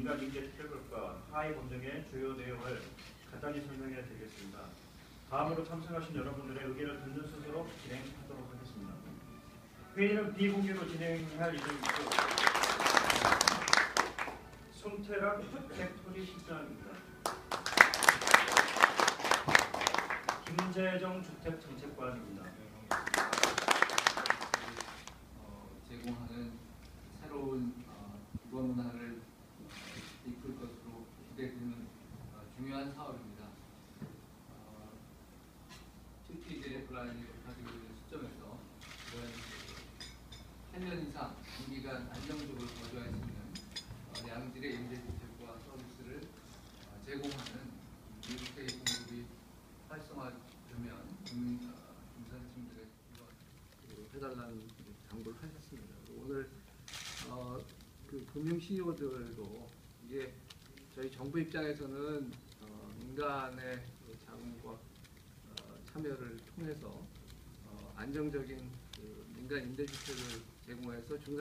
민간 임대 특별법과 하위 법령의 주요 내용을 간단히 설명해 드리겠습니다. 다음으로 참석하신 여러분들의 의견을 듣는 순서로 진행하도록 하겠습니다. 회의는 비공개로 진행할 예정이고 손태락 주택토지실장입니다. 김재정 주택정책관입니다. 제공하는 새로운 주거 문화를 이끌 것으로 기대되는 중요한 사업입니다. 특히 이제 블라인이 가지고 있는 시점에서 이런 8년 이상 장기간 안정적으로 거주할 수 있는 양질의 임대주택과 서비스를 제공하는 임대주택의 공급이 활성화되면 중산층들의 해달라는 당부를 하셨습니다. 오늘 그 금융 CEO들도 이게 저희 정부 입장에서는 민간의 자금과 참여를 통해서 안정적인 그 민간 임대주택을 제공해서